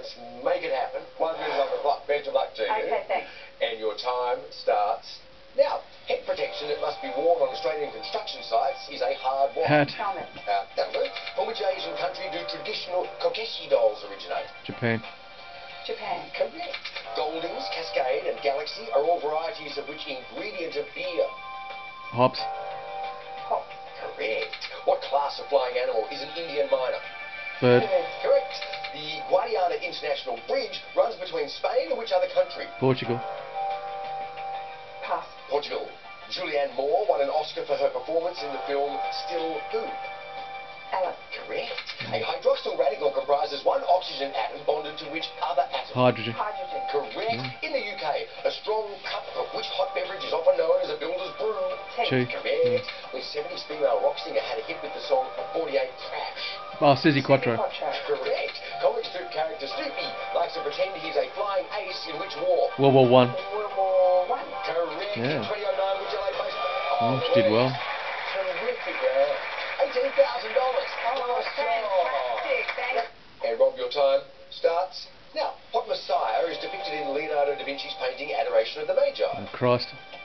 Let's make it happen. 1 minute on the clock. Best of luck to you. Okay, thanks. And your time starts now. Head protection that must be worn on Australian construction sites is a hard one. Hat. Helmet. That'll do. From which Asian country do traditional kokeshi dolls originate? Japan. Japan. Correct. Goldings, Cascade and Galaxy are all varieties of which ingredient of beer? Hops. Hop. Correct. What class of flying animal is an Indian miner? Bird. Correct. The Guadiana International Bridge runs between Spain and which other country? Portugal. Pass. Portugal. Julianne Moore won an Oscar for her performance in the film Still Who? Alice. Correct. A hydroxyl radical comprises one oxygen atom bonded to which other atom? Hydrogen. Hydrogen. Correct. In the UK, a strong cup of which hot beverage is often known as a builder's brew? Tea. Correct. When 70s female rock singer had a hit with the song 48 Crash? Oh, Suzy Quattro. Quattro. Correct. Comic strip character Snoopy likes to pretend he's a flying ace in which war? World War One. World War One. Correct. Yeah. 2009 which LA baseball? Oh, she did well. Terrific, $18,000. Oh, fantastic. Thanks. And Rob, your time starts now. What Messiah is depicted in Leonardo da Vinci's painting Adoration of the Magi? And Christ.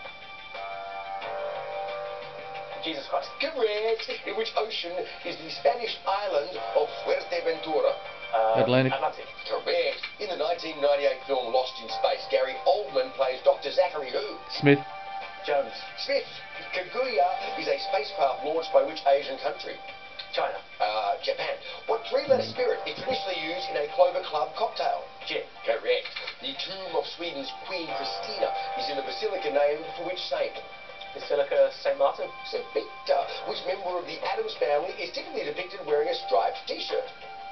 Jesus Christ. Correct. In which ocean is the Spanish island of Fuerteventura? Atlantic. Correct. In the 1998 film Lost in Space, Gary Oldman plays Dr. Zachary who? Smith. Jones. Smith. Kaguya is a spacecraft launched by which Asian country? China. Japan. What three-letter spirit is traditionally used in a Clover Club cocktail? Gin. Correct. The tomb of Sweden's Queen Christina is in the basilica named for which saint? Basilica St. Martin. St. Peter. Which member of the Addams family is typically depicted wearing a striped t-shirt?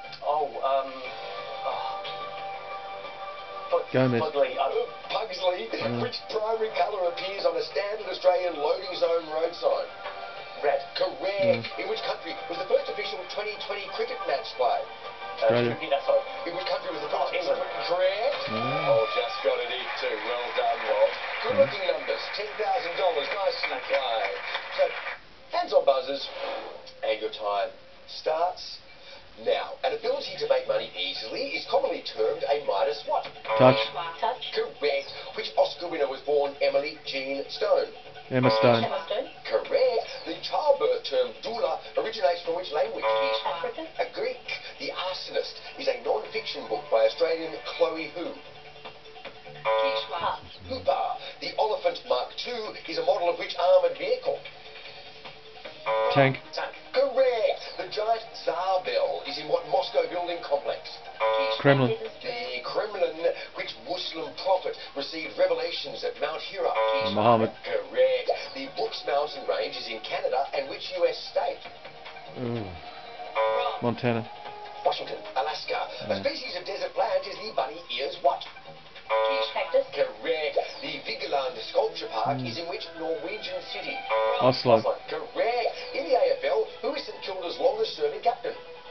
Gomez. Pugsley. Pugsley. Which primary colour appears on a standard Australian loading zone road sign? Red. Correct. In which country was the first official 2020 cricket match played? Australia. Sorry. In which country was the first? England. Correct. Mm. Oh, just got it in too. Well done, Rob. Good looking numbers. $10,000. Nicely played. So, hands on buzzers, and your time starts now. An ability to make money easily is commonly termed a Midas what? Touch. Touch. Correct. Which Oscar winner was born Emily Jean Stone? Emma Stone. Emma Stone. Correct. The childbirth term doula originates from which language? African. A Greek. The Arsonist is a non-fiction book by Australian Chloe Who? Pass. Hooper. The Oliphant Mark II is a model of which armoured vehicle? Tank. Tank. Correct. The giant Tsar bell is in what Moscow building complex? Kremlin. The Kremlin. Which Muslim prophet received revelations at Mount Hira? Muhammad. Correct. The Brooks Mountain Range is in Canada and which US state? Ooh. Montana. Washington. Alaska. A species of desert plant is the bunny ears what? Cactus. Correct. The Vigeland Sculpture Park is in which Norwegian city? Oslo. Correct. In the AFL, who is St Kilda's longest serving captain?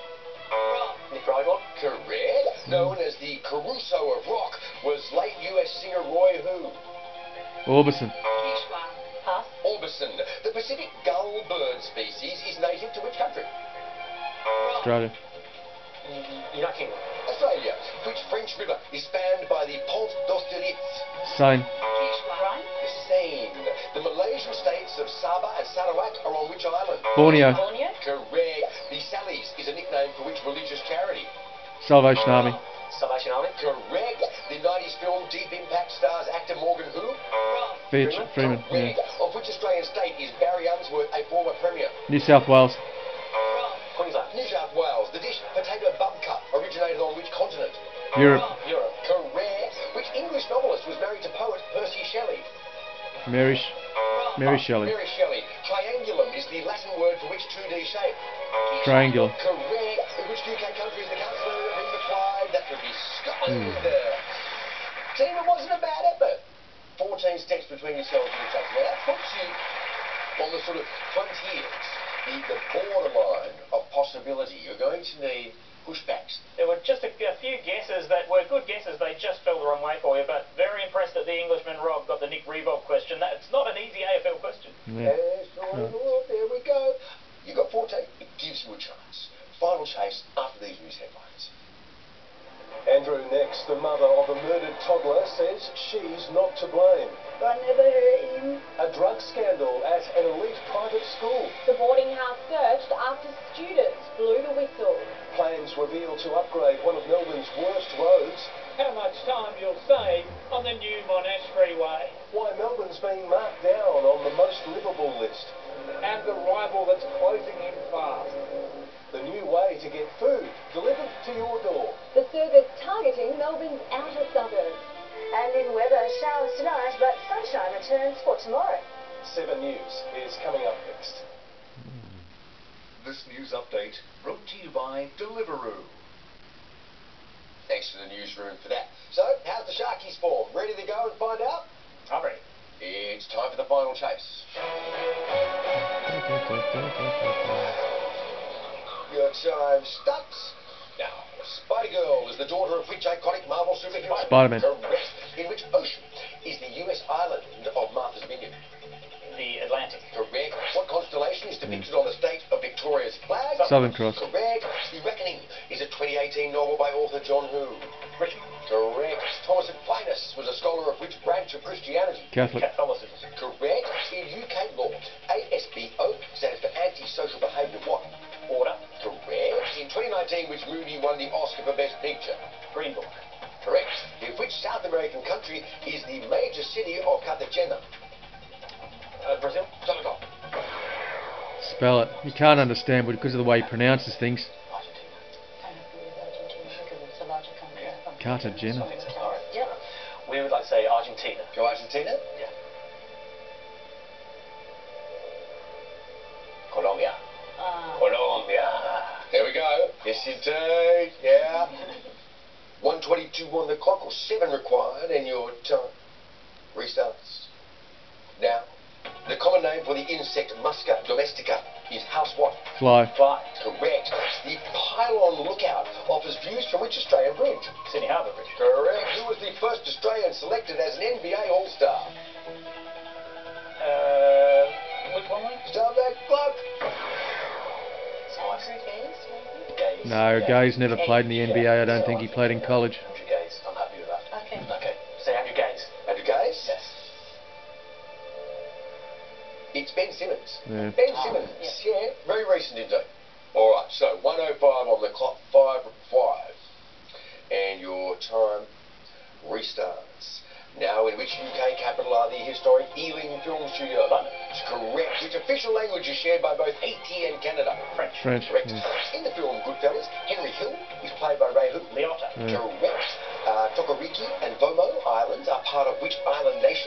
Nick Ridewell. Correct. Known as the Caruso of rock was late US singer Roy who? Orbison. Pass. Orbison. The Pacific gull bird species is native to which country? Australia. United Kingdom. Australia. Which French river is spanned by the Pont d'Austerlitz? Seine. Rhine. The Seine. The Malaysian states of Sabah and Sarawak are on which island? Borneo. Borneo. Correct. The Sallies is a nickname for which religious charity? Salvation Army. Salvation Army. Correct. The 90s film Deep Impact stars actor Morgan who? Freeman. Yeah. Correct. Of which Australian state is Barry Unsworth a former premier? New South Wales. Queensland. New South Wales. The dish potato bubka originated on which continent? Europe. Europe. Correct. Which English novelist was married to poet Percy Shelley? Mary Shelley. Mary Shelley. Triangulum is the Latin word for which 2D shape? Triangular. Correct. In which UK country is the Chancellor of England applied? That would be Scotland. Team, it wasn't a bad effort. 14 steps between yourselves and each other. Now that puts you on the sort of frontiers, the borderline of possibility. You're going to need pushbacks. There were just a few guesses that were good guesses. They just fell the wrong way for you, but very impressed that the Englishman Rob got the Nick Reebok question. That's not an easy AFL question. Yeah. There we go. You got 14. It gives you a chance. Final chase after these news headlines. Andrew next. The mother of a murdered toddler says she's not to blame. I never hurt him. A drug scandal at an elite private school. The boarding house searched after students blew the whistle. Plans reveal to upgrade one of Melbourne's worst roads. How much time you'll save on the new Monastery Way. Why Melbourne's being marked down on the most livable list. And the rival that's closing in fast. The new way to get food delivered to your door. The service targeting Melbourne's outer suburbs. And in weather, showers tonight, but sunshine returns for tomorrow. 7 News is coming up next. This news update brought to you by Deliveroo. Thanks to the newsroom for that. So, how's the Sharkies form? Ready to go and find out? I'm ready. It's time for the final chase. Your time starts now. Spider-Girl is the daughter of which iconic Marvel superhero? Spider-Man. Correct. In which ocean is the US island of Martha's Vineyard? The Atlantic. Correct. What constellation is depicted on the state of Victoria's flag? Southern Cross. Correct. The Reckoning is a 2018 novel by author John who? Richmond. Correct. Thomas Aquinas was a scholar of which branch of Christianity? Catholic. Catholicism. Correct. In UK law, ASBO stands for anti-social behaviour what? Order. Correct. In 2019, which movie won the Oscar for Best Picture? Green Book. Correct. In which South American country is the major city of Cartagena? Brazil. Senegal. Spell it. You can't understand because of the way he pronounces things. Cartagena. Alright. Yep. We would like to say Argentina. Go Argentina? Yeah. Colombia. Colombia. There we go. Yes, indeed. Yeah. 1:22 on the clock, or 7 required, and your time restarts now. The common name for the insect Musca domestica is house what? Fly. Fly. Correct. The Pylon Lookout offers views from which Australian bridge? Sydney Harbour Bridge. Correct. Who was the first Australian selected as an NBA All-Star? Which one was it? Start that clock. Gaze. No, Gay's never played in the NBA. I don't think he played in college. Andrew Gaze. I'm happy with that. Okay. Okay. Say Andrew Gaze. Andrew Gaze? Yes. It's Ben Simmons. Yeah. Ben Simmons. Yeah, very recent indeed. All right, so 1:05 on the clock, 5 required. And your time restarts. Now, in which UK capital are the historic Ealing Film Studios? London. Correct. Which official language is shared by both Haiti and Canada? French. French. Correct. Yeah. In the film Goodfellas, Henry Hill is played by Ray who? Liotta. Yeah. Correct. Tokariki and Vomo Islands are part of which island nation?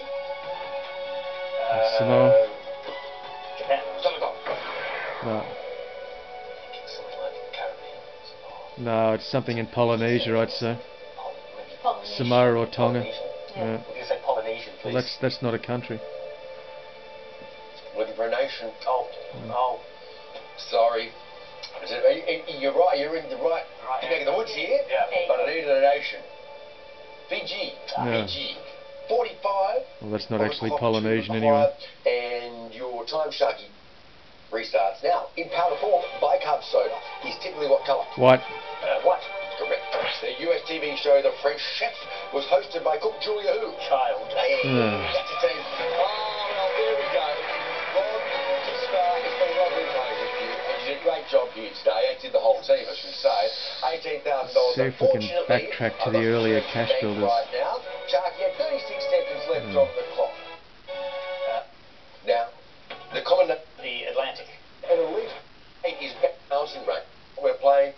Samoa. Japan. Senegal. No. Something like Caribbean. No, it's something in Polynesia, I'd say. Polynesian. Samoa or Tonga. Polynesian. Yeah. Would you say Polynesian, please? Well, that's not a country. Looking for a nation. Oh. Sorry. You're right, you're in the right neck of the woods here, Yeah. but I needed a nation. Fiji. Yeah. Fiji. 45. Well, that's not on the actually clock, Polynesian 2 anyway. And your time, Sharky, restarts now. In powder form, bicarb soda is typically what colour? White. What? Correct. The US TV show The French Chef was hosted by cook Julia who? Child. Hey, Hmm. that's a team. Oh, well, there we go. Ron, it's been lovely playing with you. And you did a great job here today. As did the whole team, I should say. $18,000. See if we can Unfortunately, backtrack to I've the got earlier to cash thank builders. Right now, Sharky had 36 seconds left on the clock. Now, the common name The Atlantic. and elite is mountain range. We're playing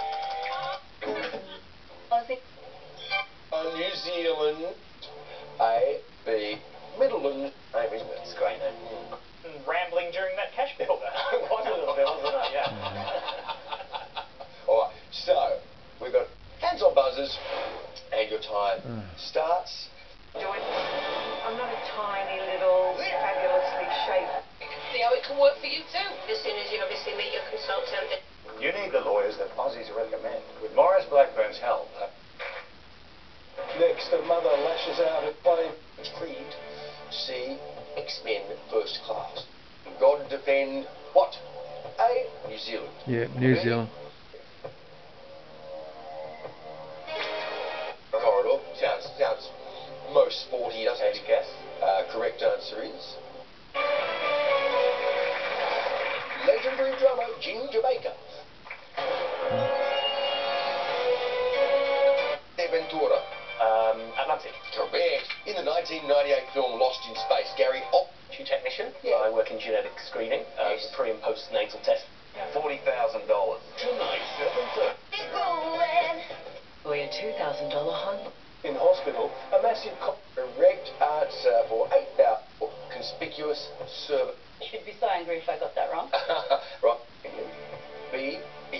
Aussie. New Zealand, A, B, Midland, name, isn't it? It's a great name. Rambling during that cash builder. Quite a little bit, wasn't it? Yeah. Alright, so we've got hands on buzzers, and your time starts. I'm not a tiny little fabulously shaped. See how it can work for you too, as soon as you obviously meet your consultant. You need the lawyers that Aussies recommend. With Morris Blackburn's help. Next, a mother lashes out at plane. Creed, C, X-Men First Class. God defend what? A, New Zealand. Yeah, New Zealand. most sporty, doesn't Take it? a guess. Correct answer is... legendary drummer Jim Jamaica. De Ventura. Atlantic. Correct. In the 1998 film Lost in Space, Gary Technician. Yeah. I work in genetic screening. Yes. Pre and postnatal test. $40,000. Tonight, 7:30. Boy, a $2,000 home. In hospital, a massive... Correct answer for 8,000. Conspicuous service. Should be so angry if I got that wrong. Right. B.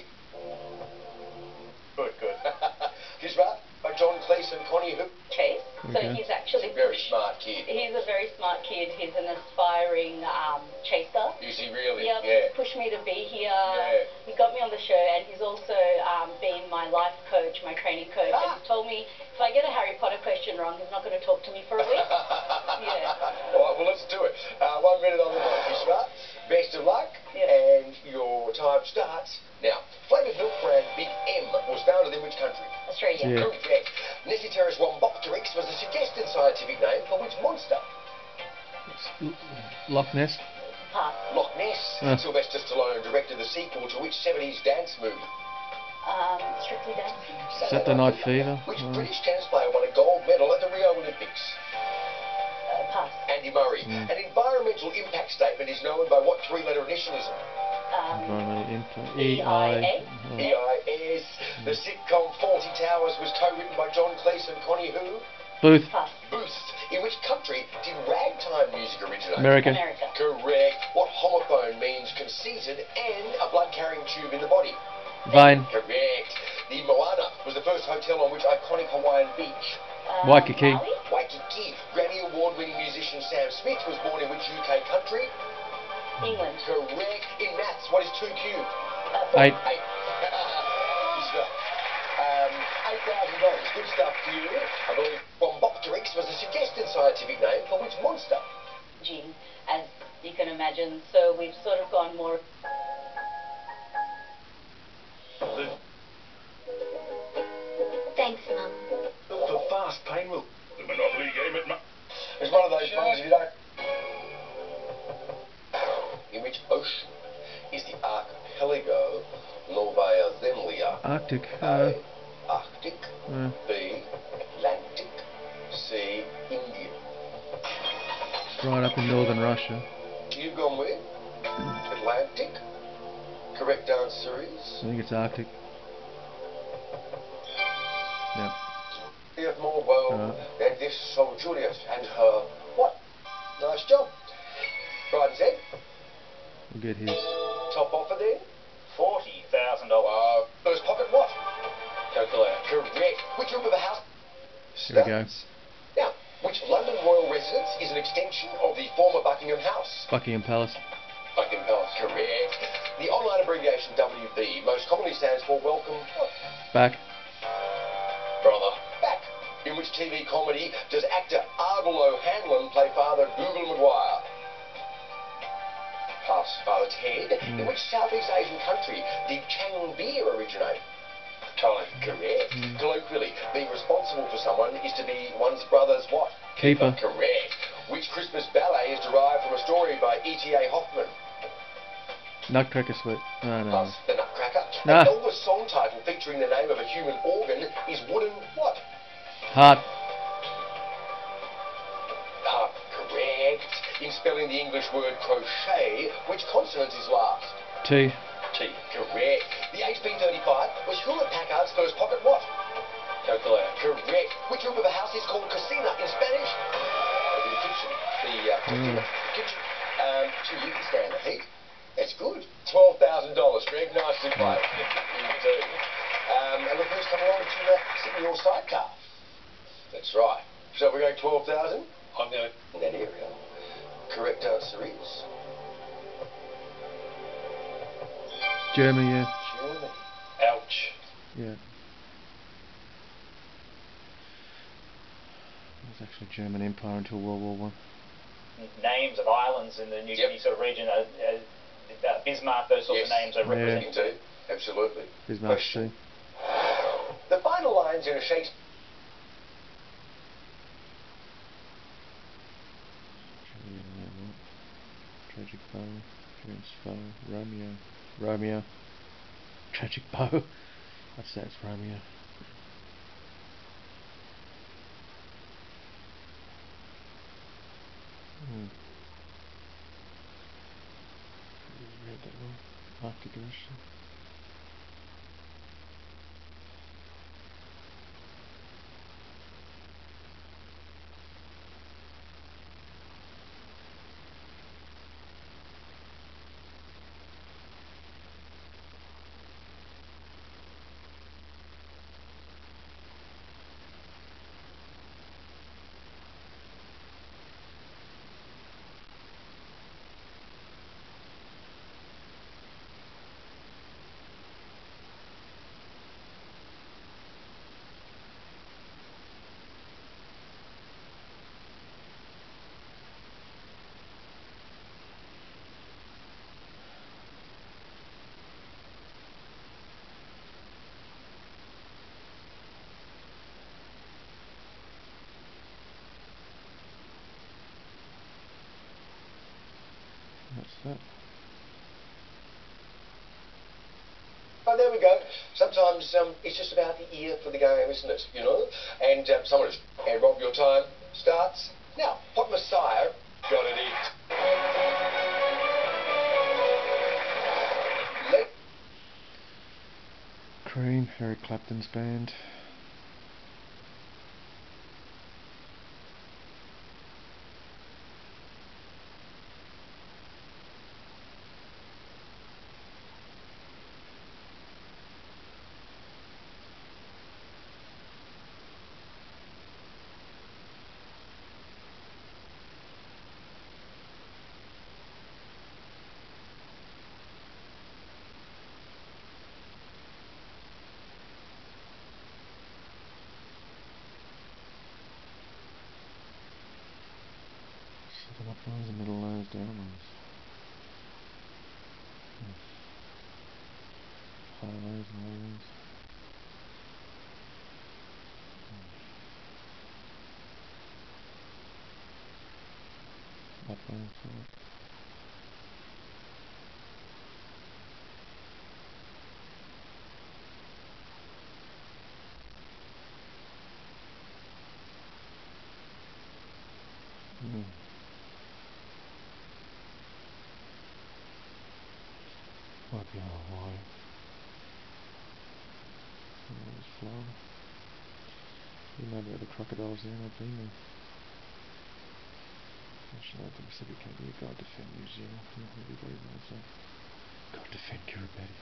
Good. He's right. By John Cleese and Connie Hoop. Chase. So Okay. he's actually Very smart kid. He's a very smart kid. He's an aspiring chaser. Is he really? Yep, Yeah. he's pushed me to be here. Yeah. He got me on the show, and he's also been my life coach, my training coach. And he's told me if I get a Harry Potter question wrong, he's not going to talk to me for a week. Yeah. All right, well, let's do it. 1 minute on the clock, you smart. Best of luck, Yep. and your time starts now. Flavoured milk brand Big M was founded in which country? Australia. Yeah. Correct. Nessiteris rhombopteryx was a suggested scientific name for which monster? Loch Ness. Pass. Loch Ness. Sylvester Stallone directed the sequel to which 70s dance movie? Strictly Dancing. Saturday Night Fever. Which British tennis player won a gold medal at the Rio Olympics? Pass. Andy Murray. An environmental impact statement is known by what three-letter initialism? Environmental impact. EIA. EIS. The sitcom 40 Towers was co-written by John Cleese and Connie who? Booth. Pass. Booth. In which country did ragtime music originate? America. America. Correct. What homophone means conceited and a blood-carrying tube in the body? Vein. Correct. The Moana was the first hotel on which iconic Hawaiian beach? Waikiki. Maui? Waikiki. Grammy Award-winning musician Sam Smith was born in which UK country? England. Correct. In maths, what is 2 cubed? 8. 8. Good stuff. $8,000. Good stuff to you. I believe Rhombopteryx was a suggested scientific name for which monster? Gene, as you can imagine. So we've sort of gone more. Thanks, Mum. For fast pain relief. The Monopoly game at It's one of those ones you don't... In which ocean is the archipelago Novaya Zemlya? Arctic. A. Arctic. uh, B. Atlantic. C. Indian. right up in northern Russia. You've gone with Atlantic. Correct answer is... I think it's Arctic. Yep. Juliet more well than this of Juliet and her... What? Nice job. Right, Zed. We'll get his. Top offer then. $40,000. First pocket what? Calculator. Correct. Which room of the house? Here we go. Now, which London royal residence is an extension of the former Buckingham House? Buckingham Palace. Buckingham Palace. Correct. The online abbreviation WB most commonly stands for Welcome what? Back. Brother. Back. In which TV comedy does actor Ardal O'Hanlon play Father Google Maguire? Pass. Father Ted. In which Southeast Asian country did Chang beer originate? Thailand. Correct. Colloquially, being responsible for someone is to be one's brother's what? Keeper. Correct. Which Christmas ballet is derived from a story by E.T.A. Hoffman? Nutcracker Suite. No, no. Plus the Nutcracker. Nah. An Elvis song title featuring the name of a human organ is wooden what? Heart. Correct. In spelling the English word crochet, which consonant is last? T. T. Correct. The HP-35 was Hewlett Packard's first pocket what? Calculator. Correct. Which room of the house is called cocina in Spanish? The kitchen. The kitchen. So you can stand the heat. That's good. $12,000, Greg. Nicely played. You do. And look who's come along to sit in your sidecar. That's right. So we're going 12,000? I'm going In that area. Correct answer is... Germany, yeah. Germany. ouch. Yeah. It was actually German Empire until World War One. Names of islands in the New Guinea sort of region. Bismarck, those sorts of Yes. names are represented. Indeed. Absolutely. Bismarck Question. Sea. The final lines in a Shakespeare... Tragic bow. Against foe. Romeo. Romeo. Tragic bow. I'd say it's Romeo. Read that one. Arctic Ocean. That's that. Oh, there we go. Sometimes it's just about the ear for the game, isn't it? You know? And someone is... And Rob, your time starts now. Hot Messiah got it in. Cream, Eric Clapton's band. Set them up ones and middle lows, down ones. High lows and low lows. Up and forward. Might be on Hawaii. There's Florida. You know about the crocodiles there, I've been there. National Anthem Pacific Company, God defend New Zealand. Everybody knows that. God defend Kiribati.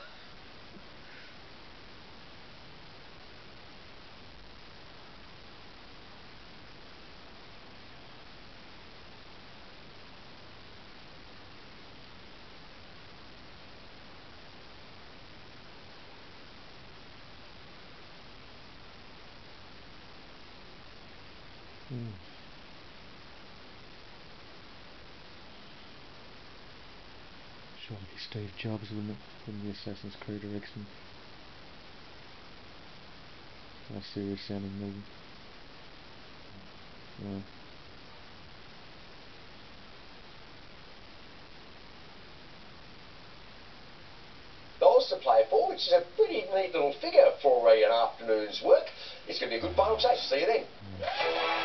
Surely Steve Jobs wouldn't be Assassin's Creed or X-Men. How serious sounding movie. Well. Dollars to play for, which is a pretty neat little figure for an afternoon's work. It's going to be a good final chase. See you then.